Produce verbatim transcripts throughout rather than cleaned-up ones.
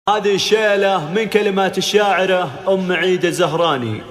هذه الشيلة من كلمات الشاعرة أم عيد الزهراني.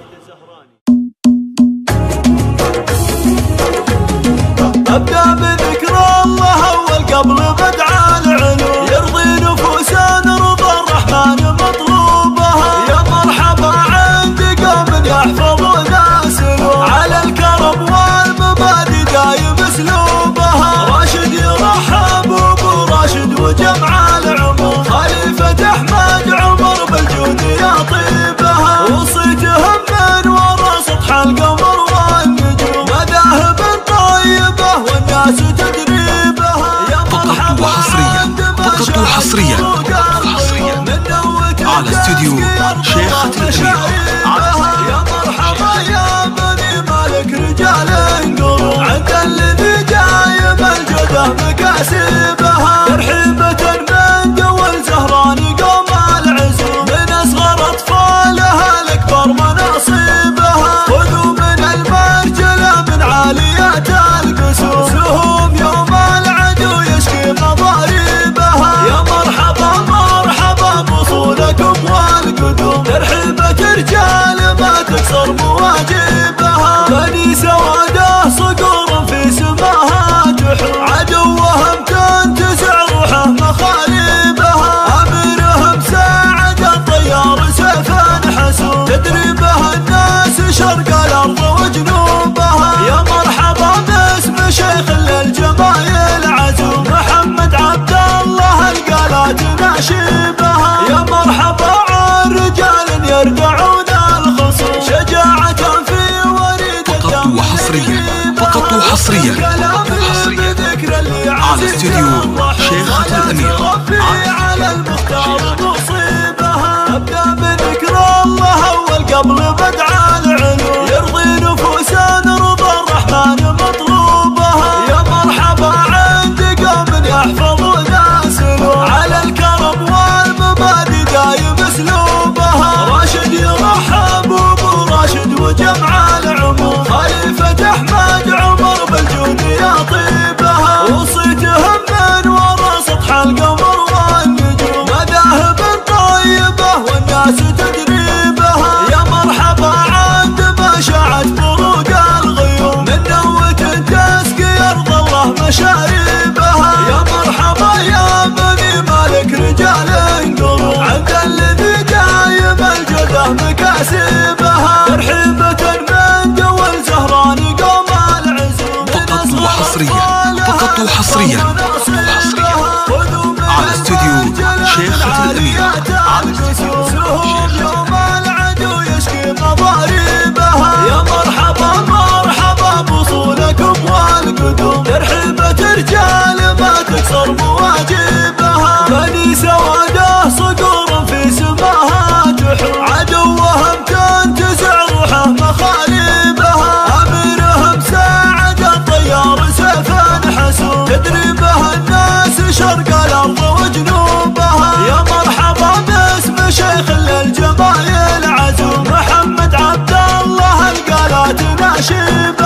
أبدأ بذكر الله أول قبل بدعاء العلو، يرضي نفوسنا رضا الرحمن مطلوبها. يا مرحبا عند قوم يحفظون سلوك، على الكرم والمبادئ دايم اسلوبها. راشد يرحب بابو راشد وجمع العمر، خليفة أحمد عمر بالجود يا طيبها. وصيتهم من ورا سطح القمر والنجوم، مذاهب طيبة والناس تدريبها. يا مرحبا وحصريا فقط وحصريا على استوديو شيخة الأمير. يا مرحبا يا بني مالك رجال انقروا، عند الذي جايب الجده مكاسبها. ترحيبة من دول زهراني قوم العزوم، من اصغر اطفالها لاكبر مناصبها. خذوا من المرجله من عاليات القسوم، سهوم يوم العدو يشكي مضاربها. يا مرحبا مرحبا بوصولكم والقدوم، ترحيبة رجال ما تكسر مواجبها. بني سواده صقور في سماها تحوم، عدوهم تنتزع روحه مخالبها. اميرهم ساعد الطيار سيفا حسوم، تدري به الناس شرق الارض وجنوبها. يا مرحبا باسم شيخ للجمايل عزوم، محمد عبد الله القالات ناشبها. يا مرحبا عن رجال يردعون الخصوم، شجاعة في وريد فقط وحصريا فقط وحصريا على استوديو شيخة الأمير. على المختار نصيبها. أبدأ بذكر الله أول قبل بدعاء العلو، يرضي نفوسنا رضا الرحمن مطلوبها. يا مرحبا عند قوم يحفظون سلوك، على الكرم والمبادئ دايم اسلوبها. راشد يرحب بابو راشد وجمع العمر، خليفة أحمد عمر بالجود يا طيبها. وصيتهم من ورا سطح القمر والنجوم، مذاهب طيبة والناس تدريبها. يا مرحبا عند ما شاعت فروق الغيوم، من نوة تسقي أرض الله مشاربها. يا مرحبا يا بني مالك رجال انقروا، عند الذي جايب الجده مكاسبها. ترحيبة من دول زهراني قوم العزوم، فقط وحصريا فقط وحصريا على استوديو شيخة الأمير. يوم العدو يشكي مضاربها. يا مرحبا مرحبا بوصولكم والقدوم، ترحيبة رجال ما تكسر مواجبها. بني سواده صقور في سماها تحوم، عدوهم تنتزع روحه مخالبها. اميرهم ساعد الطيار سيفا حسوم، تدري به الناس شرق الارض وجنوبها. يا مرحبا باسم شيخ للجمايل عزوم، محمد عبد الله القالات ناشبها.